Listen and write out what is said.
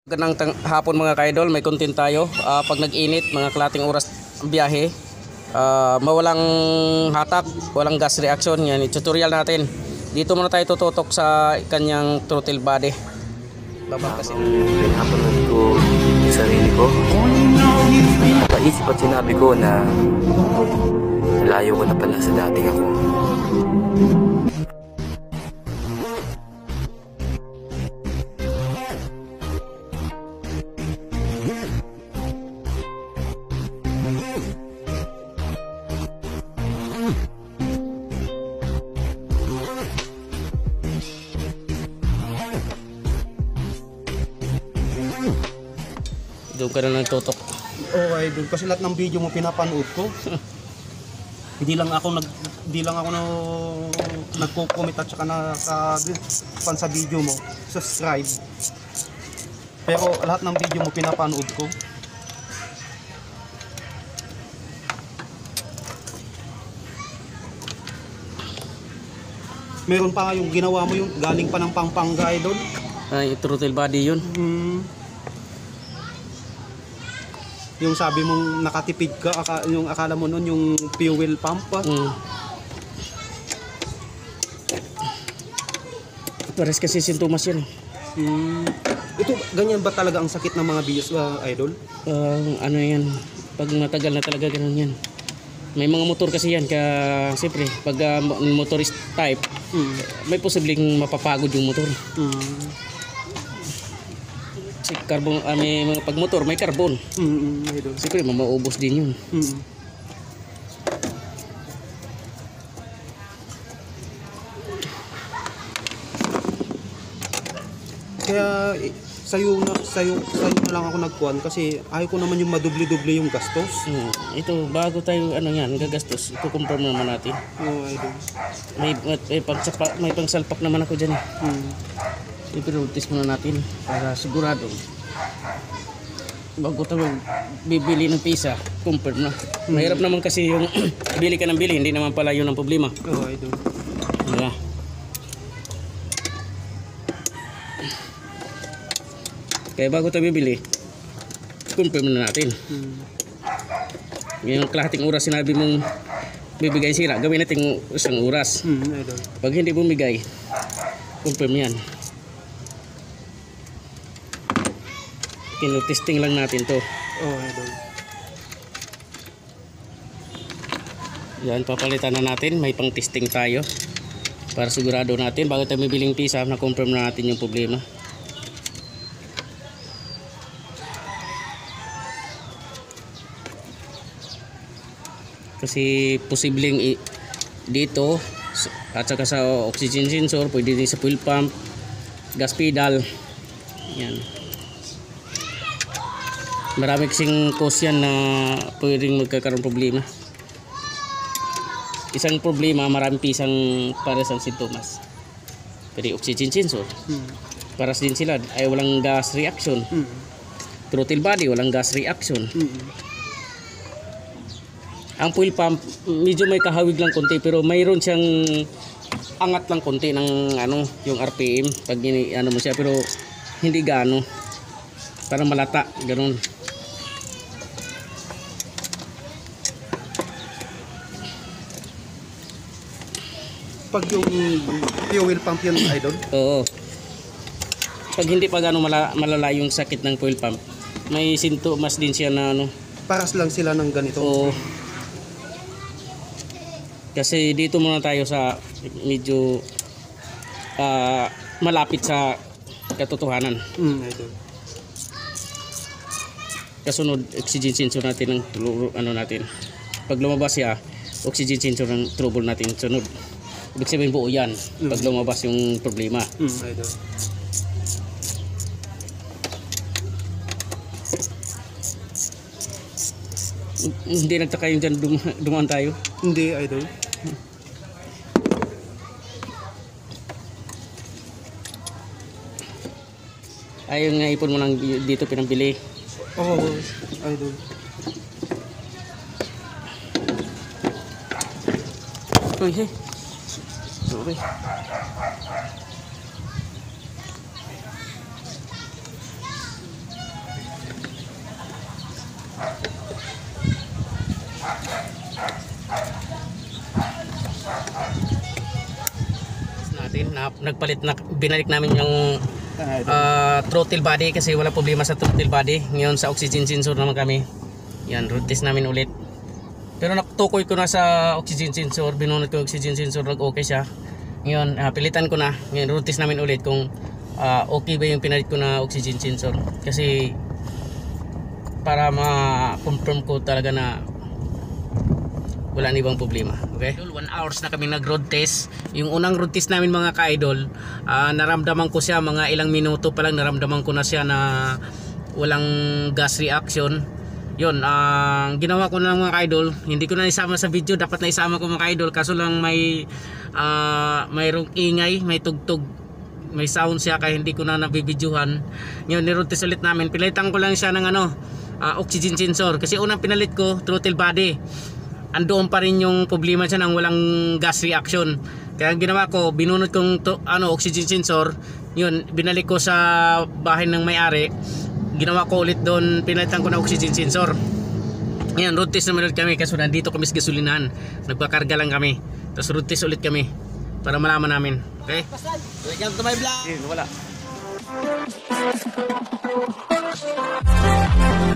Magandang hapon mga kaidol, may content tayo. Pag nag-init, mga kalating oras biyahe, mawalang hatak, walang gas reaction, yan tutorial natin. Dito muna tayo tututok sa kanyang throttle body. Babangkasin. Pinapanood ko yung sarili ko. Napaisip at sinabi ko na layo ko na pala sa dating ako. Doon ka na nagtutok. Okay, doon kasi lahat ng video mo pinapanood ko. Hindi lang ako nagko-comment at saka pan sa video mo, subscribe. Pero lahat ng video mo pinapanood ko. Meron pa yung ginawa mo yung galing pa ng Pampanga doon. Ay, throttle body yun. Yung sabi mong nakatipid ka, yung akala mo nun yung fuel pump pa. Pares kasi sintomas yan. Ito, ganyan ba talaga ang sakit ng mga bios, idol? Ano yan, pag matagal na talaga ganun yan. May mga motor kasi yan, kaya siyempre pag motorist type, may posibleng mapapagod yung motor. Kasi carbon, may mga pag motor may carbon. Idol. Siyempre mamaubos din yun. Kaya sayo na lang ako nagkuhan kasi ayaw ko naman yung madubli-dubli yung gastos. Ito bago tayo ano yan gagastos, ito confirm naman natin. Idol. May pangsalpak naman ako dyan eh. Pero test muna natin para sigurado. Bago tayo bibili ng pisa, confirm na. Mahirap naman kasi yung bili ka ng bili, hindi naman pala yun ang problema. Idol. Diba? Kaya bago tayo bibili, confirm na natin. Ngayong kalahating oras sinabi mong bibigay sira, gawin natin isang oras. Idol. Pag hindi bumigay, confirm yan. Kino-testing lang natin to. Idol. Yan, papalitan na natin. May pang-testing tayo. Para sigurado natin, bago tayo bibiling pisa, na-confirm na natin yung problema. Kasi posibleng dito at saka sa oxygen sensor, pwede din sa fuel pump, gas pedal. Yan. Marami kasing cause yan na pwedeng magkakaroon problema. Isang problema, marami pisang pares ang sintomas. Pero oxygen sensor, paras din sila, ay walang gas reaction. Throttle body, walang gas reaction. Ang fuel pump, medyo may kahawig lang konti, pero mayroon siyang angat lang konti ng yung RPM pag mo siya, pero hindi gaano. Parang malata, ganun. Pag yung fuel pump yun, idol? Oo. Pag hindi pa gano'ng malala yung sakit ng fuel pump, may sintomas din siya na Paras lang sila ng ganito. Oo. Kasi dito muna tayo sa medyo malapit sa katotohanan. Idol. Kasunod, oxygen sensor natin ng natin. Pag lumabas siya, oxygen sensor ng trouble natin sunod. Ibig sabihin buo yan pag lumabas yung problema. Idol. Hindi nagtaka yung dyan dumaan tayo. Hindi, idol. Ayun nga ipon mo lang dito pinambili. Idol. Uy, hey. Sorry. Natin na nagpalit na binalik namin yung throttle body kasi wala problema sa throttle body. Ngayon sa oxygen sensor naman kami. Yan, road test namin ulit. Pero natukoy ko na sa oxygen sensor, binunod ko yung oxygen sensor, okay siya. Ngayon, pilitan ko na. Ngayon, road test namin ulit kung okay ba yung pinalit ko na oxygen sensor. Kasi para ma-confirm ko talaga na wala na ibang problema. Okay? 1 hours na kami nag-road test. Yung unang road test namin mga ka-idol, naramdaman ko siya mga ilang minuto pa lang, naramdaman ko na siya na walang gas reaction. Yun, ginawa ko na lang mga ka-idol. Hindi ko na isama sa video, dapat na isama ko mga ka-idol. Kaso lang mayroong ingay, may tugtog, may sound siya kaya hindi ko na nabibidyohan. Ngayon, ni-road test ulit namin. Pilitan ko lang siya ng oxygen sensor. Kasi unang pinalit ko, throttle body. Andoon pa rin yung problema siya ng walang gas reaction. Kaya ang ginawa ko, binunod kong oxygen sensor. Yun, binalik ko sa bahay ng may-ari. Ginawa ko ulit doon, pinalitan ko na oxygen sensor. Ngayon, road test naman ulit kami kasi nandito kami sa gasolinahan. Nagpakarga lang kami. Tapos road test ulit kami para malaman namin. Okay? Welcome to my vlog. Wala.